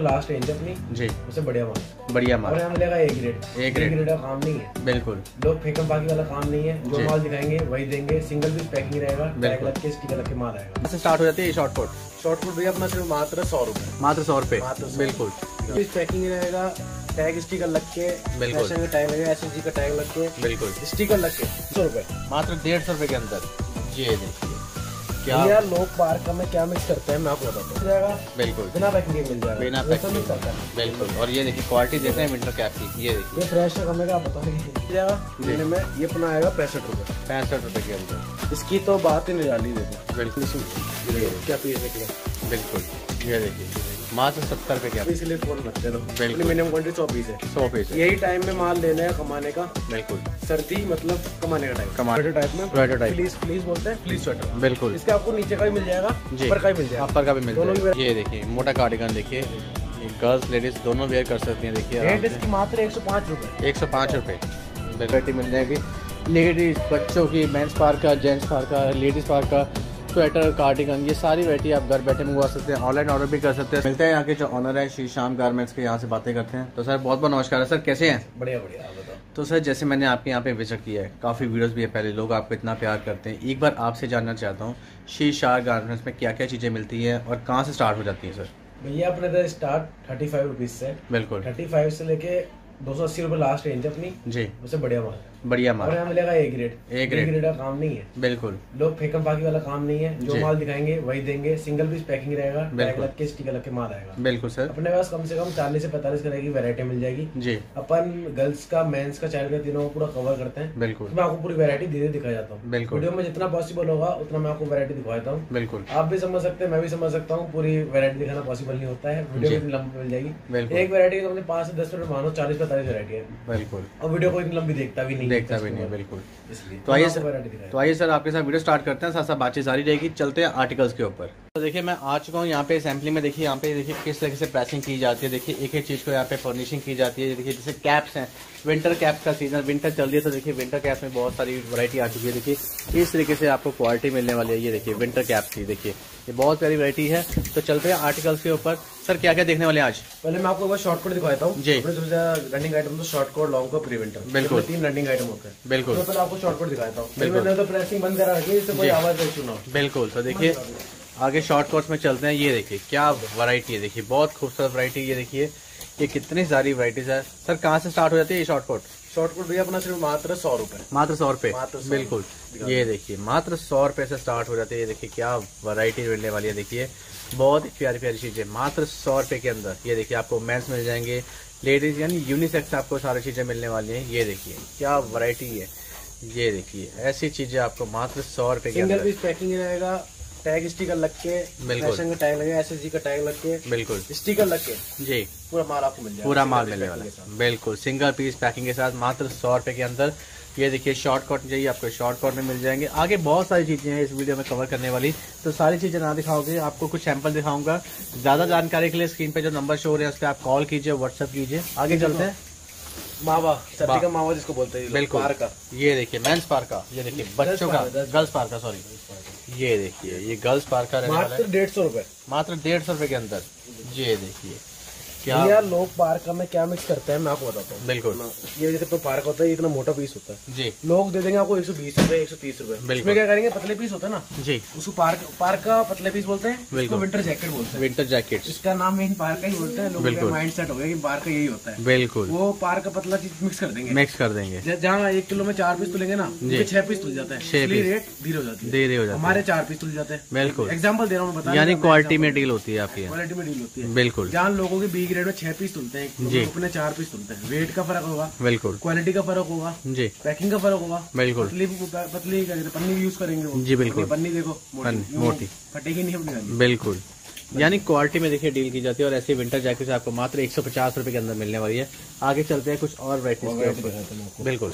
Last range है अपनी जी, उससे बढ़िया माल और यहाँ मिलेगा ए ग्रेड। ए ग्रेड का काम नहीं है, बिल्कुल। लोग फेंकम बाकी वाला काम नहीं है, जो माल दिखाएंगे वही देंगे। सिंगल पीस पैकिंग रहेगा, टैग लग के स्टिकर लग के माल आएगा। से स्टार्ट हो जाती है शॉर्टकट। शॉर्टकट भैया अपना सिर्फ मात्र 100 रुपए, मात्र 100 रुपए, बिल्कुल। पीस पैकिंग रहेगा, टैग स्टिकर लग के, बिल्कुल का टैग लगेगा, एसएसजी का टैग लग के, बिल्कुल स्टिकर लग के 100 रुपए, मात्र 150 रुपए के अंदर। ये देखिए क्या भैया लोग पार्क में क्या मिक्स करते हैं मैं आपको बताता हूँ। जाएगा बिल्कुल बिना पैकिंग मिल जाएगा, बिना पैकिंग बिल्कुल। और ये देखिए क्वालिटी देते हैं विंटर कैप की। ये देखिए ये फ्रेश का कमेगा, आप बताओगे जाएगा लेने में। ये अपना आएगा 65 रुपए, 65 रुपए के अंदर। इसकी तो बात ही निराली देखो, बिल्कुल क्या पीस निकले, बिल्कुल। ये देखिए मात्र 70 रुपए के इसलिए फोन मत करो, बिल्कुल। मिनिमम क्वांटिटी 100 पीस है, 100 पीस। यही टाइम में माल लेना है कमाने का, बिल्कुल। सर्दी मतलब कमाने का टाइम, कमाने टाइप में स्वेटर टाइप, प्लीज बोलते हैं, प्लीज स्वेटर। बिल्कुल। इसका आपको नीचे का भी मिल जाएगा, ऊपर का भी मिल जाएगा, ऊपर का भी मिल दोनों जाएगा। ये देखिए मोटा कार्डिगन देखिए, गर्ल्स लेडीज दोनों वेयर कर सकती हैं। देखिए रेट इसकी मात्र 105 रुपए, 105 रुपए वैरायटी मिल जाएगी। लेडीज बच्चों की, मेंस पार्क का, जेंट्स पार्क का, लेडीज पार्क का, स्वेटर, कार्डिगन, ये सारी वैरायटी आप घर बैठे मंगवा सकते हैं, ऑनलाइन ऑर्डर भी कर सकते हैं। मिलते हैं यहाँ के जो ऑनर है श्री श्याम गारमेंट्स के, यहाँ से बातें करते हैं। तो सर बहुत बहुत नमस्कार है सर, कैसे हैं? बढ़िया बढ़िया, आप बताओ। तो सर जैसे मैंने आपके यहाँ पे विजिट किया है, काफ़ी वीडियोस भी है पहले, लोग आपको इतना प्यार करते हैं। एक बार आपसे जानना चाहता हूँ श्री श्याम गारमेंट्स में क्या क्या चीज़ें मिलती हैं और कहाँ से स्टार्ट हो जाती हैं सर? भैया अपने तो स्टार्ट 35 रुपीज से, बिल्कुल 35 से लेके 280 रुपए लास्ट रेंज है अपनी जी, उससे बढ़िया माल, बढ़िया माल। और यहाँ मिलेगा ए ग्रेड। ए ग्रेड का काम नहीं है, बिल्कुल। लोग फेंकम बाकी वाला काम नहीं है, जो माल दिखाएंगे वही देंगे। सिंगल पीस पैकिंग रहेगा, टैग लग के स्टिकर लग के माल आएगा। बिल्कुल सर। अपने पास कम से कम 40 से 45 तरह की वैरायटी मिल जाएगी जी। अपन गर्ल्स का, मेंस का, चाइल्ड का, तीनों को पूरा कवर करते हैं। बिल्कुल। तो मैं आपको पूरी वैरायटी धीरे दिखा जाता हूँ, बिल्कुल। वीडियो में जितना पॉसिबल होगा उतना मैं आपको वैरायटी दिखा देता हूँ। बिल्कुल। आप भी समझ सकते हैं, मैं भी समझ सकता हूँ, पूरी वैरायटी दिखाना पॉसिबल नहीं होता है, वीडियो में लंबी मिल जाएगी। बिल्कुल। एक वैरायटी का 5 से 10 मिनट मानो, 40-45 वैरायटी है, बिल्कुल। और वीडियो को इतनी लंबी देखता भी नहीं, बिल्कुल। इसलिए तो आइए सर आपके साथ वीडियो स्टार्ट करते हैं, साथ साथ बातचीत जारी रहेगी। चलते हैं आर्टिकल्स के ऊपर। तो देखिए मैं आ चुका हूँ यहाँ पे सैम्पलिंग में। देखिए यहाँ पे देखिए किस तरीके से प्रेसिंग की जाती है। देखिए एक एक चीज़ को यहाँ पे फर्निशिंग की जाती है। देखिए जैसे कैप्स हैं, विंटर कैप्स का सीजन, विंटर चल रही है, तो देखिए विंटर कैप्स में बहुत सारी वैरायटी आ चुकी है। देखिए इस तरीके से आपको क्वालिटी मिलने वाली है। ये देखिए विंटर कैप्स की, देखिए ये बहुत प्यारी वैरायटी है। तो चलते हैं आर्टिकल्स के ऊपर। सर क्या क्या देखने वाले हैं आज? पहले मैं आपको शॉर्ट कोट दिखाता हूँ जी। सबसे ज्यादा रनिंग आइटम तो short coat, long coat, pre winter, बिल्कुल 3 रनिंग आइटम होते हैं। बिल्कुल। तो पहले आपको शॉर्ट कोट दिखाता हूँ, मैंने तो प्रेसिंग बंद करा रखी है, इससे कोई आवाज नहीं सुना। बिल्कुल। तो देखिए आगे शॉर्ट कोट्स में चलते हैं। ये देखिए क्या वैरायटी है, देखिए बहुत खूबसूरत वैरायटी। ये देखिए ये कितनी सारी वैरायटीज है। सर कहाँ से स्टार्ट हो जाती है ये शॉर्ट कोट? शॉर्ट कोट भैया अपना सिर्फ मात्र 100 रुपए, मात्र 100 रुपए, बिल्कुल। ये देखिए मात्र 100 रुपए से स्टार्ट हो जाती है। ये देखिए क्या वैरायटी मिलने वाली है। देखिए बहुत ही प्यारी प्यारी चीजें मात्र 100 रुपए के अंदर। ये देखिए आपको मेंस मिल जाएंगे, लेडीज यानी यूनिसेक्स आपको सारी चीजें मिलने वाली हैं। ये देखिए क्या वैरायटी है। ये देखिए ऐसी चीजें आपको मात्र 100 रुपए के अंदर। सिंगल पीस पैकिंग रहेगा, टैग स्टिकर लग के, फैशन का टैग लगेगा, एसएसजी का टैग लग के, बिल्कुल स्टिकर लग के जी, पूरा माल आपको मिल जाएगा। पूरा माल मिलने वाला है, बिल्कुल सिंगल पीस पैकिंग के साथ मात्र 100 रुपए के अंदर। ये देखिए शॉर्ट कट चाहिए आपको, शॉर्ट कट में मिल जाएंगे। आगे बहुत सारी चीजें हैं इस वीडियो में कवर करने वाली, तो सारी चीजें ना दिखाओगे, आपको कुछ सैंपल दिखाऊंगा। ज्यादा जानकारी के लिए स्क्रीन पे जो नंबर शो हो रहे हैं उस पर आप कॉल कीजिए, व्हाट्सएप कीजिए। आगे चलते हैं। मावा, सर्दी का मावा जिसको बोलते हैं, बिल्कुल पार का। ये देखिए मेंस पार का, ये देखिए बच्चों का, गर्ल्स पार का, सॉरी ये देखिए ये गर्ल्स पार का रहने वाला है, मात्र 150 रुपए, मात्र 150 रुपए के अंदर। ये देखिए क्या भैया लोग पार्क में क्या मिक्स करते हैं मैं आपको बताता हूँ। बिल्कुल। ये जैसे तो पार्क होता है, इतना मोटा पीस होता है जी, लोग दे देंगे आपको 120 रुपए, 130 रुपए। इसमें क्या करेंगे, पतले पीस होता है ना जी, उसको पार्क का पतले पीस बोलते हैं, इसको विंटर जैकेट बोलते हैं। विंटर जैकेट, इसका नाम मेन पार्क का ही बोलते हैं। लोगों का माइंड सेट हो गया कि पार्क का यही होता है, बिल्कुल। वो पार्क का पतला चीज मिक्स कर देंगे, मिक्स कर देंगे। जहाँ 1 किलो में 4 पीस तुलेंगे ना, 6 पीस तुल जाता है, इसलिए रेट धीरे हो जाती है, देरी हो जाती है। हमारे 4 पीस तुल जाते हैं, बिल्कुल। एग्जाम्पल दे रहा हूँ, बता, यानी क्वालिटी में डील होती है आपकी, क्वालिटी में डील होती है, बिल्कुल। जहाँ लोगों के बी ग्रेड में 6 पीस तुलते हैं, अपने 4 पीस तुलते हैं। वेट का फर्क होगा, बिल्कुल, क्वालिटी का फर्क होगा जी, पैकिंग का फर्क होगा, बिल्कुल। पतली पन्नी यूज करेंगे वो जी, बिल्कुल। पन्नी देखो मोटी, फटेगी नहीं अपनी, बिल्कुल। यानी क्वालिटी में देखिए डील की जाती है। और ऐसे विंटर जैकेट आपको मात्र 150 रुपए के अंदर मिलने वाली है। आगे चलते हैं कुछ और वैरायटी, बिल्कुल।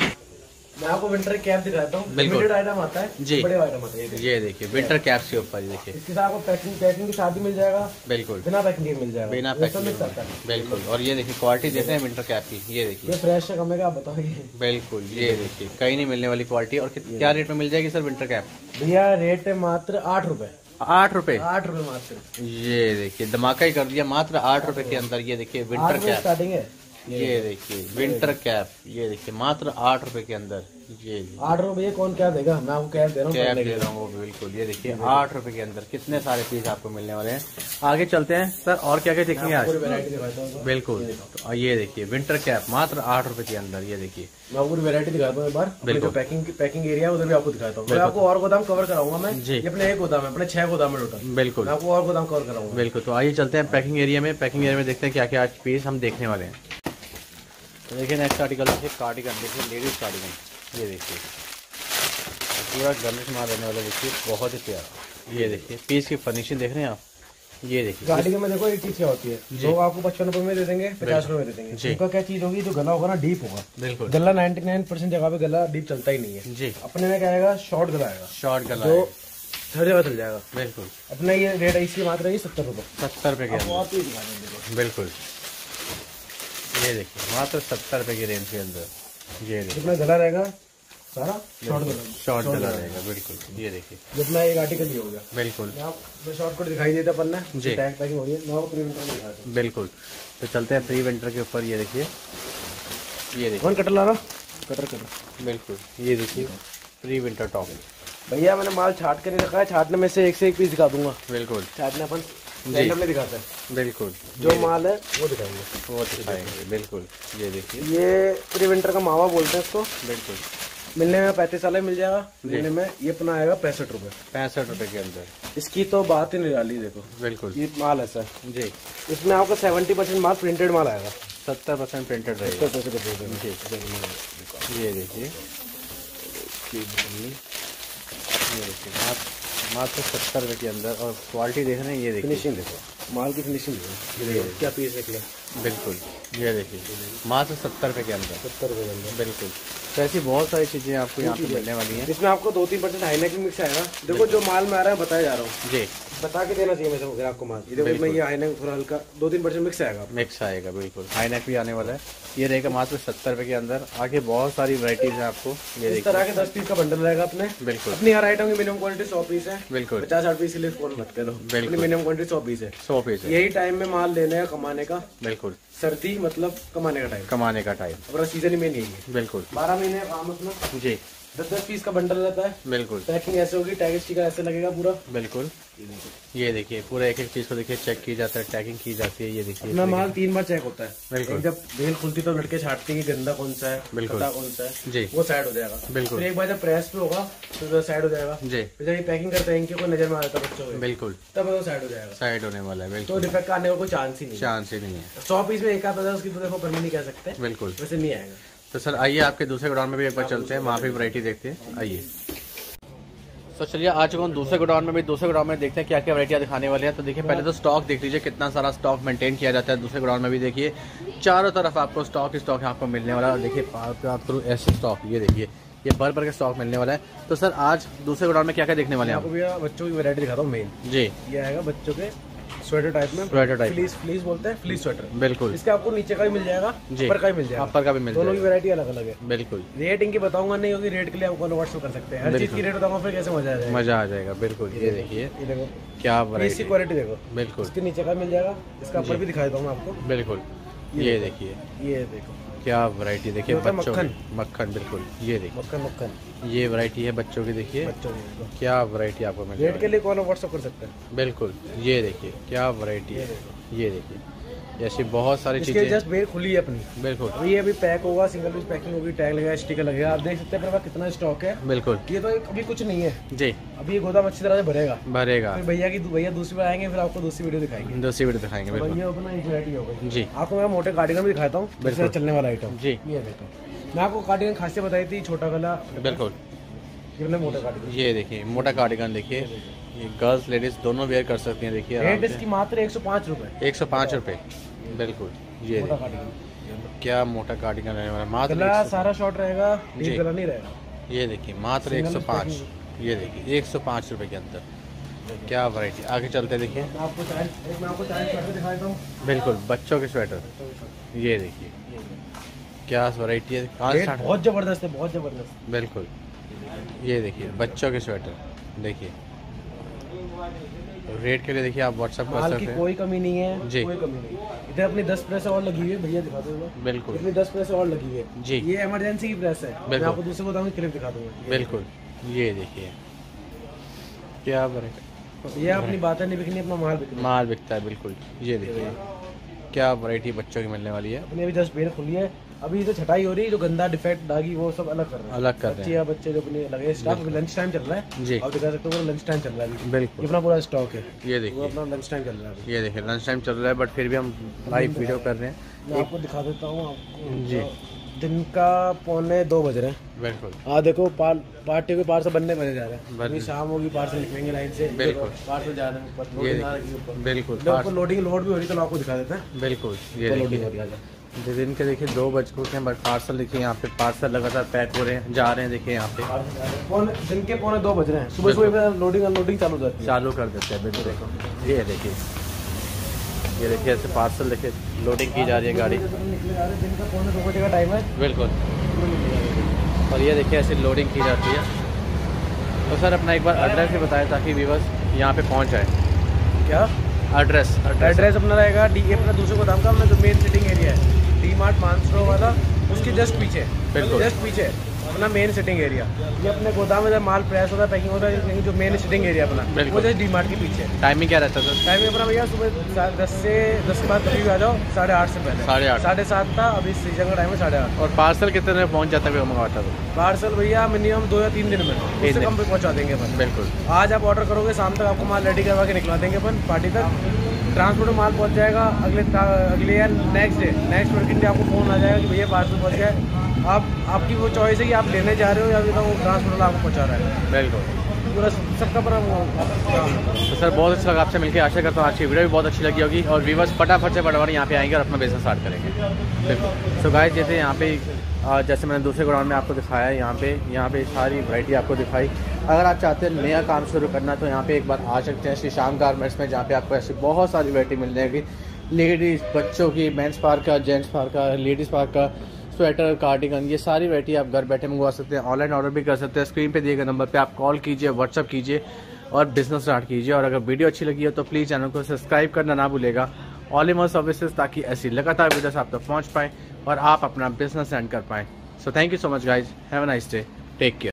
मैं आपको विंटर कैप दिखाता हूँ, बिल्कुल आइटम आता है जी, बड़े आइटम आते हैं। ये देखिए विंटर कैप्स के ऊपर, देखिए इसके साथ आपको पैकिंग के साथ भी मिल जाएगा, बिल्कुल, बिना पैकिंग के मिल जाएगा, बिना पैकिंग, बिल्कुल। और ये देखिए क्वालिटी देते हैं विंटर कैप की। ये देखिए ये फ्रेश है, कमेगा, आप बताइए, बिल्कुल। ये देखिए कहीं नहीं मिलने वाली क्वालिटी। और क्या रेट में मिल जाएगी सर विंटर कैप? भैया रेट है मात्र 8 रुपए, 8 रुपए, 8 रुपए मात्र। ये देखिए धमाका ही कर दिया, मात्र 8 रुपए के अंदर। ये देखिए विंटर कैप स्टार्टिंग है, ये देखिए विंटर कैप, ये देखिए मात्र 8 रुपए के अंदर। ये 8 रुपए कौन क्या देगा, मैं आपको कैप दे रहा हूँ, कैप दे रहा हूँ बिल्कुल। ये देखिए 8 रुपए के अंदर कितने सारे पीस आपको मिलने वाले हैं। आगे चलते हैं सर, और क्या क्या देखेंगे आज? बिल्कुल, तो ये देखिए विंटर कैप मात्र 8 रुपए के अंदर। ये देखिए मैं आपको वैरायटी दिखाता हूँ एक बार, बिल्कुल पैकिंग एरिया उधर भी आपको दिखाता हूँ। आपको और गोदाम कवर कराऊंगा मैं जी, अपने एक गोदाम है, अपने 6 गोदाम है टोटल, बिल्कुल आपको और गोदाम कवर कराऊंगा बिल्कुल। तो आइए चलते हैं पैकिंग एरिया में। पैकिंग एरिया में देखते हैं क्या क्या आज पीस हम देखने वाले हैं। तो देखिए नेक्स्ट आर्टिकल देखिए कार्डिगन, देखिए लेडीज कार्डिगन। ये देखिए पूरा गर्मिश मार रहने वाला, देखिए बहुत ही प्यारा। ये देखिए पीस की फर्निशिंग देख रहे हैं आप। ये देखिए कार्डिगन में देखो एक चीज क्या होती है, लोग आपको 55 रुपए में दे देंगे, 50 रुपए में दे देंगे। उनका क्या चीज होगी, जो गला होगा ना डीप होगा, बिल्कुल। गला 99% जगह पे गला डीप चलता ही नहीं है जी। अपने में क्या आएगा, शॉर्ट गला आएगा, शॉर्ट गला जो हर जगह चल जाएगा, बिल्कुल। अपना ये रेट इसकी मात्र है 70 रुपए, 70 रुपए के, बिल्कुल। ये देखिए मात्र 70 रुपए की रेंज के अंदर। ये देखिए जितना गला रहेगा सारा शॉर्ट गला रहेगा, बिल्कुल। ये देखिए जितना एक आर्टिकल ही हो गया, बिल्कुल। शॉर्टकट दिखाई देता पन्ना जी, टैग पैकिंग हो रही है, मैं आपको प्री विंटर दिखा दूं, बिल्कुल। तो चलते हैं प्री विंटर के ऊपर। ये देखिए, ये देखिए कौन कटर ला रहा, कटर बिल्कुल। ये देखिए प्री विंटर टॉप। भैया मैंने माल छाट कर नहीं रखा है, छाटने में से एक पीस दिखा दूंगा, बिल्कुल। छाटने अपन में दिखाता है, बिल्कुल। जो माल है वो दिखाएंगे, बिल्कुल। ये देखिए ये प्री विंटर का मावा बोलते हैं इसको, बिल्कुल। मिलने में 35 वाला मिल जाएगा, मिलने में ये अपना आएगा 65 रुपए, 65 रुपए के अंदर। इसकी तो बात ही निराली, देखो बिल्कुल। ये माल ऐसा है जी, इसमें आपका 70% माल प्रिंटेड माल आएगा, 70% प्रिंटेड रहेगा। ये देखिए मात्र 70 रुपए के अंदर। और क्वालिटी देख रहे हैं, ये देखिए फिनिशिंग देखो, माल की फिनिशिंग देखो, क्या पीस निकले, बिल्कुल। ये देखिए मात्र 70 रुपए के अंदर, 70 रुपए के अंदर, बिल्कुल। तो ऐसी बहुत सारी चीजें आपको यहाँ पे मिलने वाली हैं। इसमें आपको 2-3% हाईनेक मिक्स आएगा। देखो जो माल में आ रहा है बताया जा रहा हूँ जी, बता के देना चाहिए वैसे आपको माल। ये देखो ये हाईनेक थोड़ा हल्का 2-3% मिक्स आएगा, मिक्स आएगा, बिल्कुल। हाईनेक भी आने वाला है। ये रहेगा मात्र 70 रुपए के अंदर। आगे बहुत सारी वैरायटीज है आपको। ये इस तरह के 10 पीस का बंडल रहेगा अपने, बिल्कुल। अपनी हर आइटम की मिनिमम क्वांटिटी 100 पीस है, बिल्कुल। 50-60 पीस के लिए फोन मत करो, बिल्कुल। मिनिमम क्वांटिटी 100 पीस है, 100 पीस है। यही टाइम में माल लेने का, कमाने का, बिल्कुल। सर्दी मतलब कमाने का टाइम, कमाने का टाइम, अपना सीजन ही में नहीं है, बिल्कुल। 12 महीने काम अपना जी। 10-10 पीस का बंडल रहता है, बिल्कुल। पैकिंग ऐसे होगी, टैग स्टिकर ऐसे लगेगा पूरा, बिल्कुल। ये देखिए पूरा एक एक चीज को देखिए चेक की जाता है, टैगिंग की जाती है। ये देखिए अपना माल 3 बार चेक होता है, बिल्कुल। जब बेल खुलती तो लड़के छाटते हैं कि गंदा कौन सा है, बिल्कुल कौन सा है जी, वो साइड हो जाएगा, बिल्कुल। एक बार जब प्रेस पे होगा तो साइड हो जाएगा जी। फिर जब ये पैकिंग करते हैं, इनकी कोई नजर में आता है बच्चों को, बिल्कुल, तब वो साइड हो जाएगा, साइड होने वाला है, बिल्कुल। तो डिफेक्ट आने का कोई चांस ही नहीं है। 100 पीस में एक आधा उसकी तो देखो पर नहीं कह सकते, बिल्कुल, वैसे नहीं आएगा। तो सर आइए आपके दूसरे गोडाउन में भी एक बार चलते हैं, वहाँ पे वैरायटी देखते हैं, आइए। तो चलिए आ चुका हूँ दूसरे गोडाउन में भी। दूसरे गोडाउन में देखते हैं क्या क्या वैरायटियाँ दिखाने वाली हैं। तो देखिए पहले तो स्टॉक देख लीजिए, कितना सारा स्टॉक मेंटेन किया जाता है दूसरे गोडाउन में भी। देखिए चारों तरफ आपको स्टॉक आपको मिलने वाला है। देखिए बात करूँ ऐसे स्टॉक, ये देखिए ये भर के स्टॉक मिलने वाला है। तो सर आज दूसरे गोडाउन में क्या क्या देखने वाले हैं? आपको भैया बच्चों की वैरायटी दिखाता हूँ मेन जी। ये आएगा बच्चों के स्वेटर टाइप में, स्वेटर टाइप, फ्लीस बोलते हैं, फ्लीस स्वेटर, बिल्कुल। इसका आपको नीचे का भी मिल जाएगा, ऊपर का भी मिल जाएगा, ऊपर का भी मिल जाएगा। दोनों की वैरायटी अलग अलग है, बिल्कुल। रेट इनकी बताऊंगा नहीं, क्योंकि रेट के लिए आपको व्हाट्सएप कर सकते हैं, हर चीज की रेट बताऊंगा, फिर कैसे मजा आ जाएगा, मजा आ जाएगा, बिल्कुल। ये देखिए, ये देखो क्या वैरायटी, क्वालिटी देखो, बिल्कुल। इसके नीचे का मिल जाएगा, इसका ऊपर भी दिखा देता हूँ आपको, बिल्कुल। ये देखिए, ये देखो क्या वैरायटी, देखिए बच्चों मक्खन, बिल्कुल। ये देखिए मक्खन, ये वैरायटी है बच्चों की। देखिए क्या वैरायटी आपको मिल, रेट के लिए कौन व्हाट्सएप कर सकते हैं, बिल्कुल। ये देखिए क्या वैरायटी है, ये देखिए ऐसी बहुत सारी चीजें। जस्ट बेल खुली है अपनी, बिल्कुल। ये अभी पैक होगा, सिंगल पीस पैकिंग होगी, टैग लगेगा, स्टिकर लगेगा। आप देख सकते हैं अपने पास कितना स्टॉक है, बिल्कुल। ये तो अभी कुछ नहीं है जी, अभी ये गोदाम अच्छी तरह से भरेगा। फिर भैया दूसरी बार आएंगे, फिर आपको दूसरी वीडियो दिखाएंगे, बिल्कुल। ये अपना एक वैरायटी होगा जी। आपको मैं मोटे कार्डिगन भी दिखाता हूँ, बिल्कुल चलने वाला आइटम जी। ये देखो मैं आपको कार्डिगन खासियत बताई थी, छोटा गला, बिल्कुल। मोटा कार्डिगन, ये देखिए मोटा कार्डिगन, देखिए ये गर्ल्स लेडीज दोनों वेयर कर सकती हैं। देखिए रेट इसकी मात्र 105 रुपए, 105 रुपए, बिल्कुल। ये क्या मोटा कार्डिगन रहने वाला, मात्र सारा शॉर्ट रहेगा, डीप गला नहीं रहेगा। ये देखिए मात्र 105, ये देखिए 105 रुपए के अंदर। क्या वैरायटी, आगे चलते देखिए। मैं आपको स्वेटर दिखाता हूँ, बिल्कुल बच्चों के स्वेटर। ये देखिए क्या वैरायटी है, बहुत जबरदस्त है, बहुत जबरदस्त, बिल्कुल। ये देखिए बच्चों के स्वेटर, देखिए रेट के लिए देखिए आप व्हाट्सअप कर सकते हैं। कोई कमी नहीं है जी, कोई कमी नहीं। इधर अपनी 10 प्रेस और लगी हुई है, भैया दिखा दो। बिल्कुल, इतनी 10 प्रेस और लगी हुई है जी। ये इमरजेंसी की प्रेस है, मैं आपको दूसरे गोदाम की क्लिप दिखा दूंगा। बिल्कुल, ये देखिए क्या वैरायटी, ये अपनी बातें नहीं बिकनी, अपना माल बिकता है। बिल्कुल, ये देखिए क्या वैरायटी बच्चों की मिलने वाली है। अपनी अभी 10 बेल खुली है, अभी तो छटाई हो रही है, जो गंदा डिफेक्ट दागी वो सब अलग कर रहे हैं, अलग कर रहे हैं बच्चे जो अपने लगे। स्टॉक लंच टाइम चल रहा है जी, आप दिखा सकते हो लंच टाइम चल रहा है। बिल्कुल, अपना पूरा स्टॉक है, ये देखिए अपना लंच टाइम चल रहा है। ये देखिए लंच टाइम चल रहा है, बट फिर भी हम लाइव वीडियो कर रहे हैं। मैं आपको दिखा देता हूँ आपको जी। दिन का 1:45 बज रहे हैं। बिल्कुल, देखो पार्टी के पार्सल बनने बने जा रहे हैं, अभी शाम होगी पार्सल निकलेंगे लाइन से। बिल्कुल, पार्सल जा रहे हैं। बिल्कुल, लोडिंग लोड भी हो रही, तो आपको दिखा देते हैं। बिल्कुल, ये देखिए दिन के देखिए 2 बज चुके हैं, बट पार्सल देखिए यहाँ पे पार्सल लगातार पैक हो रहे हैं, जा रहे हैं। देखिए यहाँ पे दिन के 1:45 बज रहे हैं, सुबह सुबह लोडिंग अनलोडिंग चालू कर देते हैं। बिल्कुल, ये देखिए ऐसे पार्सल देखिए लोडिंग की जा रही है गाड़ी। दिन का 1:45 बजे का टाइम है। बिल्कुल, और ये देखिए ऐसे लोडिंग की जाती है। तो सर अपना एक बार एड्रेस भी बताएं ताकि व्यूअर्स यहाँ पे पहुँच जाए। क्या एड्रेस अपना रहेगा डी अपना दूसरे गोदाम का, अपना जो मेन सिटिंग एरिया है डी-मार्ट मानसरोवर वाला, उसके जस्ट पीछे, बिल्कुल जस्ट पीछे अपना मेन सिटिंग एरिया। ये अपने गोदाम में जब माल प्रेस होता है, पैकिंग होता है, जो मेन सिटिंग एरिया अपना वो जस्ट डी-मार्ट के पीछे। टाइमिंग क्या रहता है सर? टाइमिंग अपना भैया सुबह 10 के बाद कभी भी आ जाओ, 8:30 से पहले। 7:30 था, अभी सीजन का टाइम है 8:30। और पार्सल कितने में पहुँच जाता है मंगवाता है? पार्सल भैया मिनिमम 2 या 3 दिन में, इससे कम पे पहुँचा देंगे अपन। बिल्कुल, आज आप ऑर्डर करोगे, शाम तक आपको माल रेडी करवा के निकला देंगे अपन पार्टी तक। ट्रांसपोर्ट में माल पहुंच जाएगा अगले या नेक्स्ट वर्किंग डे आपको फ़ोन आ जाएगा कि भैया पार्सल पहुंच गया। आपकी वो चॉइस है कि आप लेने जा रहे हो या फिर वो ट्रांसपोर्ट आपको पहुंचा रहा है। बिल्कुल, पूरा सबका पूरा तो सर बहुत अच्छा लगा आपसे मिलकर। आशा करता हूँ आज की वीडियो भी बहुत अच्छी लगी होगी और व्यूअर्स फटाफट से यहाँ पे आएंगे और अपना बिजनेस स्टार्ट करेंगे। बिल्कुल, सो गाइस जैसे यहाँ पे जैसे मैंने दूसरे ग्राउंड में आपको दिखाया, यहाँ पे सारी वैरायटी आपको दिखाई। अगर आप चाहते हैं नया काम शुरू करना तो यहाँ पे एक बार आ सकते हैं श्री श्याम गारमेंट्स में, जहाँ पे आपको ऐसी बहुत सारी वैरायटी मिल जाएगी। लेडीज़ बच्चों की, मेंस पार्क का, जेंट्स पार्क का, लेडीज़ पार्क का, स्वेटर, कार्डिगन, ये सारी वैरायटी आप घर बैठे मंगवा सकते हैं। ऑनलाइन ऑर्डर भी कर सकते हैं। स्क्रीन पे दिए गए नंबर पे आप कॉल कीजिए, व्हाट्सअप कीजिए और बिजनेस स्टार्ट कीजिए। और अगर वीडियो अच्छी लगी हो तो प्लीज़ चैनल को सब्सक्राइब करना ना भूलेगा। ऑलिमर सर्विसेज, ताकि ऐसी लगातार वीडियोस आप तक पहुँच पाएँ और आप अपना बिजनेस एंड कर पाएँ। So thank you so much guys, have a nice day, take care.